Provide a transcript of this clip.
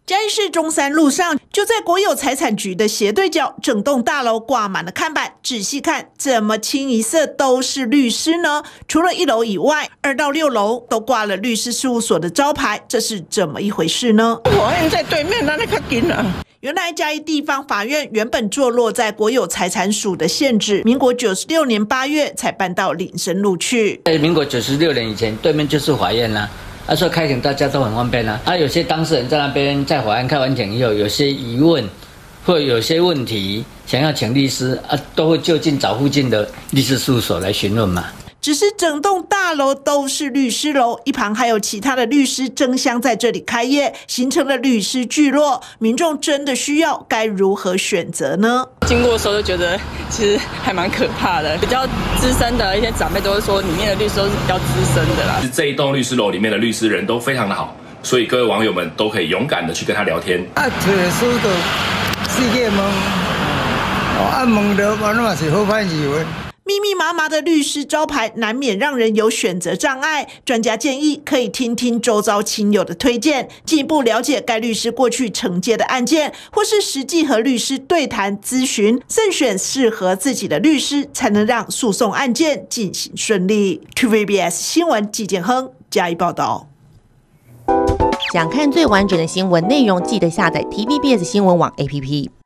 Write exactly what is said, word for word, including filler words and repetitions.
嘉义市中山路上，就在国有财产局的斜对角，整栋大楼挂满了看板。仔细看，怎么清一色都是律师呢？除了一楼以外，二到六楼都挂了律师事务所的招牌，这是怎么一回事呢？ 法院在对面，那那较近啊。 原来嘉义地方法院原本坐落在国有财产署的县址，民国九十六年八月才搬到林森路去。 在民国九十六年以前，对面就是法院啦、啊。啊，所以开庭大家都很方便啊。啊，有些当事人在那边在法院开完庭以后，有些疑问或有些问题想要请律师啊，都会就近找附近的律师事务所来询问嘛。 只是整栋大楼都是律师楼，一旁还有其他的律师争相在这里开业，形成了律师聚落。民众真的需要该如何选择呢？ 经过的时候就觉得其实还蛮可怕的，比较资深的一些长辈都会说，里面的律师都是比较资深的啦。 这一栋律师楼里面的律师人都非常的好，所以各位网友们都可以勇敢的去跟他聊天。 啊，找书的世界问，哦，啊问到完嘛是好歹字文。 密密麻麻的律师招牌难免让人有选择障碍，专家建议可以听听周遭亲友的推荐，进一步了解该律师过去承接的案件，或是实际和律师对谈咨询，慎选适合自己的律师，才能让诉讼案件进行顺利。T V B S 新闻纪建亨加以报道。 想看最完整的新闻内容，记得下载 T V B S 新闻网 A P P。